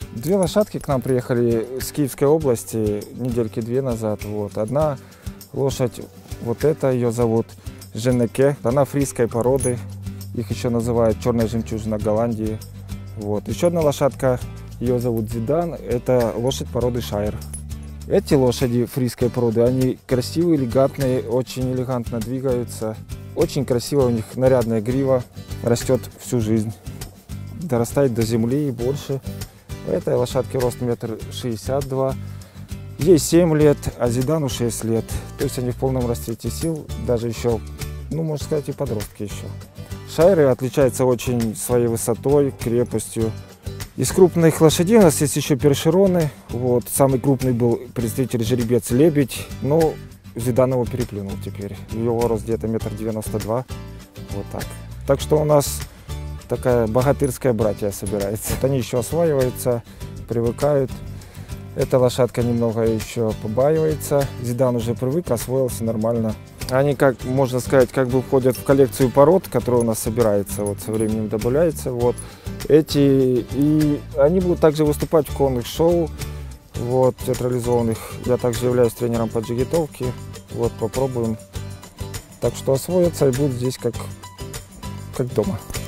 Две лошадки к нам приехали с Киевской области недельки 2 назад. Вот. Одна лошадь, вот эта, ее зовут Женеке, она фрисской породы, их еще называют черная жемчужина Голландии. Вот. Еще одна лошадка, ее зовут Зидан, это лошадь породы Шайер. Эти лошади фрисской породы, они красивые, элегантные, очень элегантно двигаются. Очень красиво, у них нарядная грива, растет всю жизнь, дорастает до земли и больше. У этой лошадки рост 1,62 м, ей 7 лет, а Зидану 6 лет. То есть они в полном расцвете сил, даже еще, ну, можно сказать, и подростки еще. Шайры отличаются очень своей высотой, крепостью. Из крупных лошадей у нас есть еще першероны. Вот, самый крупный был представитель жеребец Лебедь, но Зидан его переплюнул теперь. Его рост где-то 1,92 м. Вот так. Так что у нас такая богатырская братья собирается. Они еще осваиваются, привыкают. Эта лошадка немного еще побаивается. Зидан уже привык, освоился нормально. Они, как можно сказать, как бы входят в коллекцию пород, которая у нас собирается, вот со временем добавляется. Вот эти, и они будут также выступать в конных шоу, вот, театрализованных. Я также являюсь тренером по джигитовке. Вот, попробуем. Так что освоятся и будут здесь как дома.